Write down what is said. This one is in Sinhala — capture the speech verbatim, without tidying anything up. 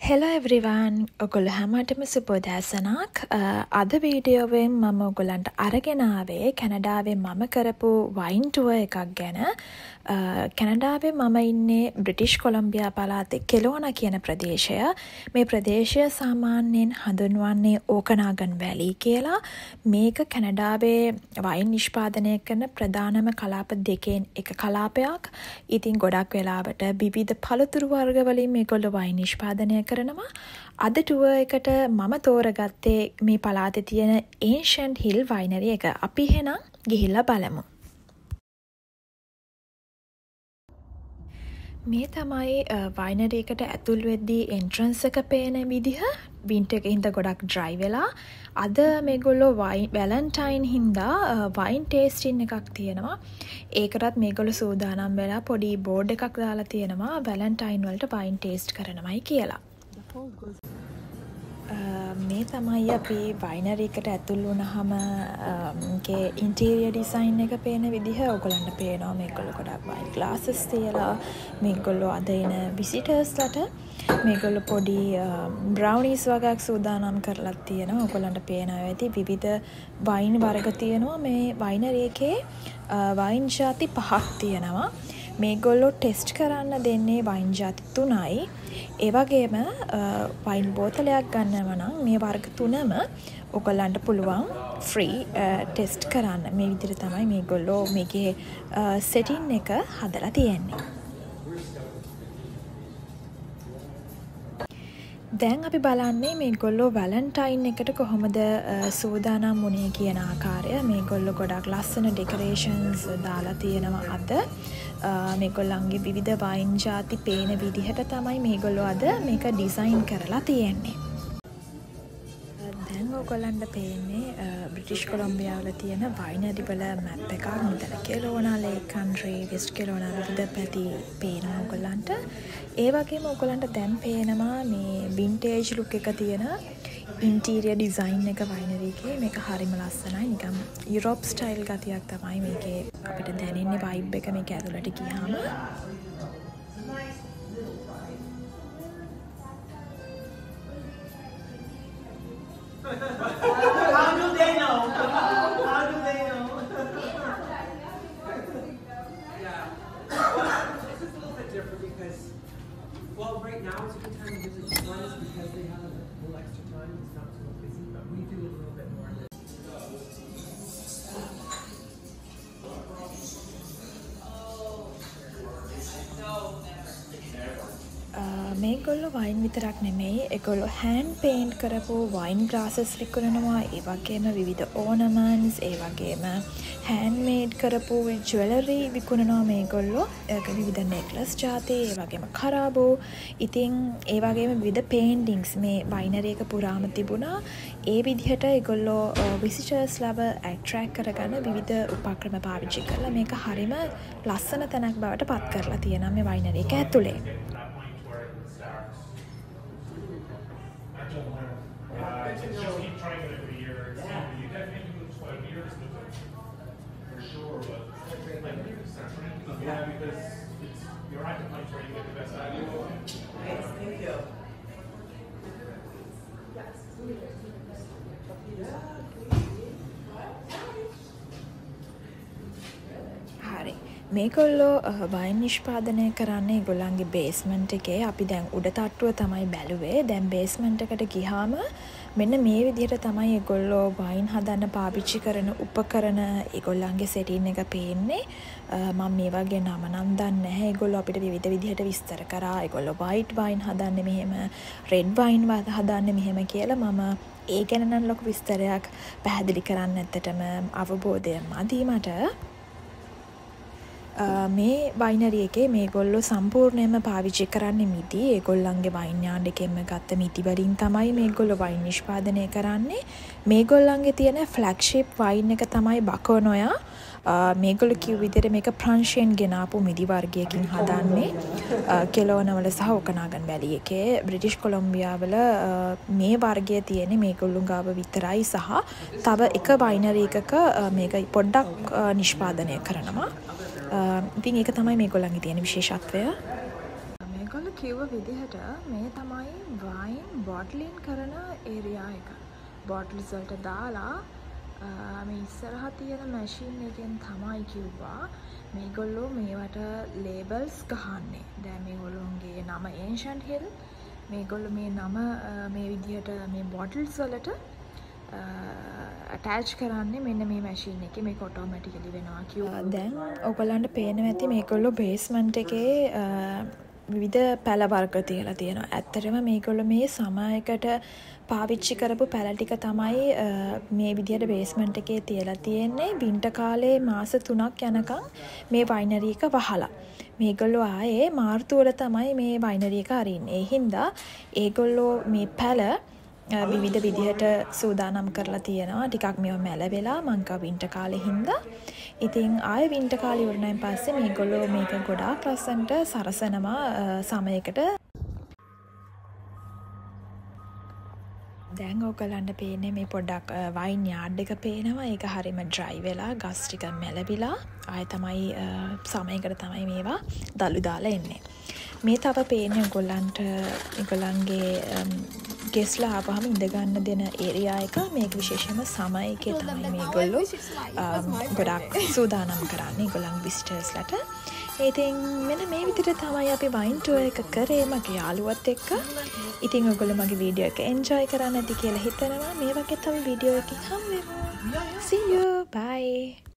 Hello everyone. ඔගොල්ලෝ හැමෝටම සුබෝදෑසනක්. අද වීඩියෝවෙන් මම ඔයගොල්ලන්ට අරගෙන ආවේ කැනඩාවේ මම කරපු වයින් ටුවර් එකක් ගැන. කැනඩාවේ මම ඉන්නේ බ්‍රිටිෂ් කොලම්බියා පළාතේ කෙලෝනා කියන ප්‍රදේශය. මේ ප්‍රදේශය සාමාන්‍යයෙන් හඳුන්වන්නේ ඕකනාගන් වැලි කියලා. මේක කැනඩාවේ වයින් නිෂ්පාදනය කරන ප්‍රධානම කලාප දෙකෙන් එක කලාපයක්. ඉතින් ගොඩක් වෙලාවට විවිධ පළතුරු වර්ග වලින් මේගොල්ලෝ වයින් නිෂ්පාදනය කරනවා. අද ටුවර් එකට මම තෝරගත්තේ මේ පළාතේ තියෙන ඒන්ෂන්ට් හිල් වයිනරි එක. අපි එහෙනම් ගිහිල්ලා බලමු. මේ තමයි වයිනරි එකට ඇතුල් වෙද්දී එන්ට්‍රන්ස් එක පේන විදිහ. වින්ටර් එකේ හින්දා ගොඩක් ඩ්‍රයි වෙලා. අද මේගොල්ලෝ වයින් වැලන්ටයින් හින්දා වයින් ටේස්ටින් එකක් තියෙනවා. ඒකටත් මේගොල්ලෝ සූදානම් වෙලා පොඩි බෝඩ් එකක් දාලා තියෙනවා වැලන්ටයින් වලට වයින් ටේස්ට් කරනමයි කියලා. මේ තමයි අපි වයිනරි එකට ඇතුල් වුණාම ගේ ඉන්ටීරියර් ඩිසයින් එක පේන විදිහ. ඔයගොල්ලන්ට පේනවා මේගොල්ලෝ ගොඩක් වයින් ග්ලාසස් තියලා මේගොල්ලෝ අද එන විසිටර්ස්ලට මේගොල්ලෝ පොඩි බ්‍රවුනීස් වගේක් සූදානම් කරලා තියෙනවා. ඔයගොල්ලන්ට පේනවා ඇති විවිධ වයින් වර්ග තියෙනවා. මේ වයිනරි එකේ වයින් ಜಾති පහක් තියෙනවා. මේගොල්ලෝ ටෙස්ට් කරන්න දෙන්නේ වයින් ಜಾති තුනයි. ඒ වගේම වයින් බෝතලයක් ගන්නව නම් මේ වර්ග තුනම ඔයගොල්ලන්ට පුළුවන් ෆ්‍රී ටෙස්ට් කරන්න. මේ විදිහට තමයි මේගොල්ලෝ මේකේ සෙටින් එක හදලා තියෙන්නේ. දැන් අපි බලන්නේ මේගොල්ලෝ වැලන්ටයින් එකට කොහොමද සූදානම් වුණේ කියන ආකාරය. මේගොල්ලෝ ගොඩක් ලස්සන ඩෙකොරේෂන්ස් දාලා තියෙනවා අද. මේගොල්ලන්ගේ විවිධ වයින් ಜಾති පේන විදිහට තමයි මේගොල්ලෝ අද මේක ඩිසයින් කරලා තියෙන්නේ. දැන් ඔයගොල්ලන්ට පේන්නේ බ්‍රිටිෂ් කොලම්බියා වල තියෙන වයිනරි වල මැප් එකක්. මෙතන Kelowna lake country, west Kelowna විවිධ පැති පේනවා ඔයගොල්ලන්ට. ඒ වගේම ඔයගොල්ලන්ට දැන් පේනවා මේ වින්ටේජ් ලුක් එක තියෙන ඉන්ටීරියර් ඩිසයින් එක වයිනරි එකේ. මේක හරිම ලස්සනයි. නිකම් යුරෝප් ස්ටයිල් ගතියක් තමයි මේකේ අපිට දැනෙන්නේ වයිබ් එක මේක ඇතුළට ගියාම. How do they know? How do they know? Yeah. This is a little bit different because, well, right now is a good time to visit. One is because they have a little extra time. It's not so busy, but we do a little bit more. මේගොල්ලෝ වයින් විතරක් නෙමෙයි, ඒගොල්ලෝ හෑන්ඩ් පේන්ට් කරපු වයින් ග්ලාසස් විකුණනවා. ඒ වගේම විවිධ ඕනමන්ට්ස්, ඒ වගේම හෑන්ඩ් මේඩ් කරපු ජුවෙලරි විකුණනවා මේගොල්ලෝ. ඒක විවිධ නෙක්ලස් ಜಾති, ඒ වගේම කරාබෝ. ඉතින් ඒ වගේම විවිධ පේන්ටින්ග්ස් මේ වයිනරි එක පුරාම තිබුණා. ඒ විදිහට ඒගොල්ලෝ විසිටර්ස් ලව ඇට්‍රැක්ට් කරගන්න විවිධ උපක්‍රම පාවිච්චි කරලා මේක හරිම ලස්සන තැනක් බවට පත් කරලා තියෙනවා මේ වයිනරි එක ඇතුලේ. Just keep trying it every year. Yeah. You definitely lose five years with it, for sure. But I think it's not trying to yeah, because it's, you're at the point where you get the best out of it. Thanks, thank you. හරි. මේගොල්ලෝ වයින් නිෂ්පාදනය කරන්නේ ඒගොල්ලන්ගේ බේස්මන්ට් එකේ. අපි දැන් උඩ තට්ටුව තමයි බැලුවේ. දැන් බේස්මන්ට් එකට ගියාම මෙන්න මේ විදිහට තමයි ඒගොල්ලෝ වයින් හදන්න පාවිච්චි කරන උපකරණ ඒගොල්ලන්ගේ සෙටින් එක පේන්නේ. මම මේ වගේ නම නම් දන්නේ නැහැ. ඒගොල්ලෝ අපිට විවිධ විදිහට විස්තර කරා. ඒගොල්ලෝ වයිට් වයින් හදන්නේ මෙහෙම, රෙඩ් වයින් හදන්නේ මෙහෙම කියලා. මම ඒ ගැන නම් ලොකු විස්තරයක් පැහැදිලි කරන්න ඇත්තටම අවබෝධය මදි මට. මේ වයිනරි එකේ මේගොල්ලෝ සම්පූර්ණයෙන්ම පාවිච්චි කරන්නේ මිටි. ඒගොල්ලන්ගේ වයින් යාඩ් එකෙන්ම ගත්ත මිටි වලින් තමයි මේගොල්ලෝ වයින් නිෂ්පාදනය කරන්නේ. මේගොල්ලන්ගේ තියෙන ෆ්ලැග්ෂිප් වයින් එක තමයි බකෝනොයා. මේගොල්ලෝ කිව් විදිහට මේක ප්‍රංශයෙන් ගෙනාපු මිදි වර්ගයකින් හදන්නේ. කෙලෝනා වල සහ ඕකනාගන් වැලි එකේ බ්‍රිටිෂ් කොලම්බියා වල මේ වර්ගය තියෙන්නේ මේගොල්ලෝ ගාව විතරයි සහ තව එක වයිනරි එකක මේක පොඩ්ඩක් නිෂ්පාදනය කරනවා. ඉතින් ඒක තමයි මේගොල්ලන්ගේ තියෙන විශේෂත්වය. මේගොල්ලෝ කිව්ව විදිහට මේ තමයි වයින් බොට්ලින් කරන ඒරියා එක. බොට්ල්ස් වලට දාලා මේ ඉස්සරහ තියෙන මැෂින් එකෙන් තමයි කිව්වා මේගොල්ලෝ මේවට ලේබල්ස් ගහන්නේ. දැන් මේගොල්ලෝගේ නම Ancient Hill. මේගොල්ලෝ මේ නම මේ විදිහට මේ බොටල්ස් වලට attach කරන්නේ මෙන්න මේ මැෂින් එකේ. මේක ඔටෝමැටිකලි වෙනවා කිව්වා. දැන් ඔයගලන්ට පේනවා ඇති මේගොල්ලෝ බේස්මන්ට් එකේ විවිධ පැල වර්ග තියලා තියෙනවා. ඇත්තටම මේගොල්ලෝ මේ සමයකට පාවිච්චි කරපු පැල ටික තමයි මේ විදිහට බේස්මන්ට් එකේ තියලා තියෙන්නේ. වින්ටර් කාලේ මාස තුනක් යනකම් මේ වයිනරි එක වහලා. මේගොල්ලෝ ආයේ මාර්තු වල තමයි මේ වයිනරි එක අරින්නේ. ඒ හින්දා ඒගොල්ලෝ මේ පැල විවිධ විදිහට සූදානම් කරලා තියෙනවා. ටිකක් මේව මැල වෙලා මං කව වින්ටර් කාලේ හින්දා. ඉතින් ආයෙ වින්ටර් කාලේ ඉවරනයින් පස්සේ මේගොල්ලෝ මේක ගොඩාක් ලස්සනට සරසනවා සමයකට. දැන් ඔයගලන්ට පේන්නේ මේ පොඩ්ඩක් වයින් යාඩ් එක පේනවා. ඒක හරියම ඩ්‍රයි වෙලා ගස් ටික මැලවිලා ආයෙ තමයි සමයකට තමයි මේවා දළු දාලා එන්නේ. මේ තව පේන්නේ ඔයගලන්ට ඒගොල්ලන්ගේ ගෙස්ලා ආවහම ඉඳ ගන්න දෙන ඒරියා එක. මේක විශේෂයෙන්ම සමයකේ තමයි මේගොල්ලෝ ගොඩක් සූදානම් කරන්නේ ඒගොල්ලන් විසිටර්ස්ලට. ඉතින් මෙන්න මේ විදිහට තමයි අපි වයින් ටුවර් එක කරේ මගේ යාළුවත් එක්ක. ඉතින් ඔයගොල්ලෝ මගේ වීඩියෝ එක එන්ජොයි කරන්න ඇති කියලා හිතනවා. මේ වගේ තව වීඩියෝ එකකින් හම්බෙමු. See you. Bye.